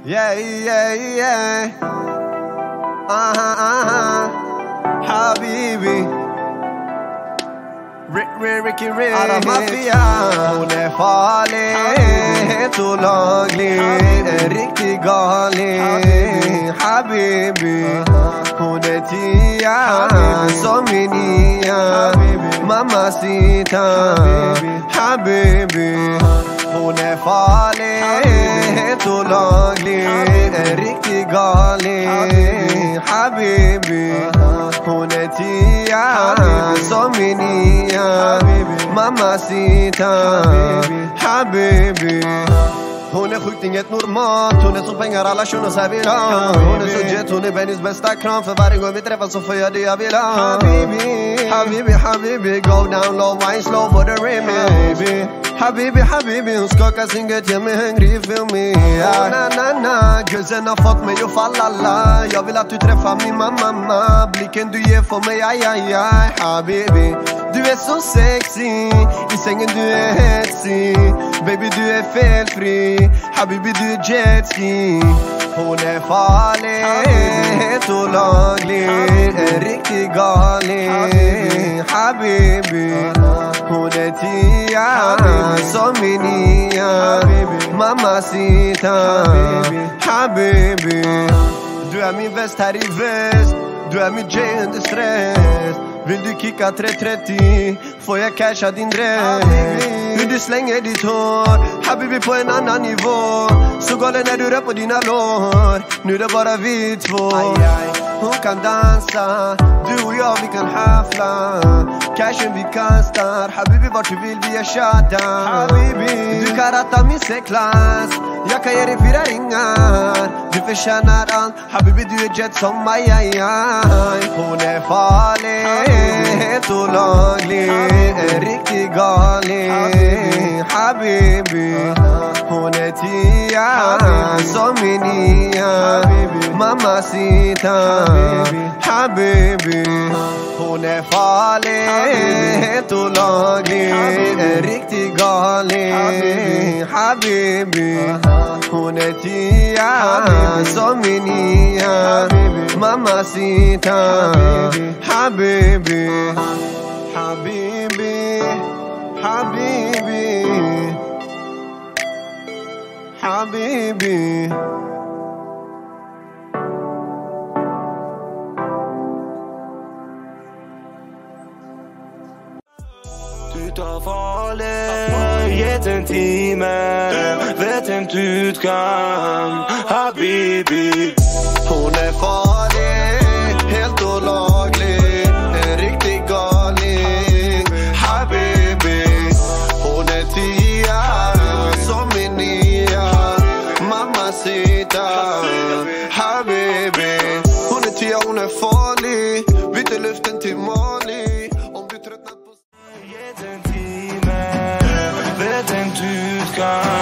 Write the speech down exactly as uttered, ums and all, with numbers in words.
Yeah, yeah, yeah. Uh-huh, uh-huh. Habibi. Rick, Rick, Ricky, Rick. Alla Mafia. Hon är farlig, helt olaglig, en riktig galning. Habibi. Hon är tia, som min nia. Mamacita. Habibi. Hon är farlig, helt olaglig, en riktig galning. Habibi. Hon är tia, som min nia. Mamacita. Habibi. Hon är sjukt inget normalt. Hon är så pengar alla shunos här vill ha. Hon är så jet, hon är Bennys bästa kram. För varje gång vi träffas så får jag det jag vill ha. Habibi, Habibi, Habibi. Go down low, wine slow for the remix. Habibi, Habibi, hon skakar sin gött, gör mig hungrig, feel me. Oh, na na na, gulsen har fått mig att falla la. Jag vill att du träffar min mamma. Blicken du ger för mig, aj aj aj. Habibi, du är så sexy. I sängen du är hetsig. Baby du är felfri. Habibi du är jetski. Hon är farlig, helt olaglig, en riktig galning. Habibi. Hon är tia, som min nia. Mamacita. Habibi. Du är min väst här i väst. Du är min J under stress. Vill du kicka tre trettio får jag casha din dress. Hur du slänger ditt hår, Habibi på en annan nivå. Så galen när du rör på dina lår. Nu är det bara vi två. Hon kan dansa, du och jag vi kan hafla. Cashen vi kastar, Habibi vart du vill vi är shada. Habibi, du kan ratta min C-klass. Jag kan ge dig fyra ringar. Du förtjänar allt, Habibi du är jet som aj aj aj. Hon är farlig, helt olaglig, en riktig galning. Habibi. Hon är tia, som min nia. Mamacita. Habibi. Hon är farlig, helt olaglig, en riktig galning. Habibi. Hon är tia, som min nia. Mamacita. Habibi. Habibi. Habibi. Habibi. Du tar farlig, gett en timme, vet inte utgång. Habibi. Hon är farlig, helt olaglig, en riktig galning. Habibi. Hon är tia, som min nia. Mamacita. Habibi. Hon är tia, hon är farlig. Byter luften till Mali. Om du tröttnat på... Gett en timme, vet inte utgång.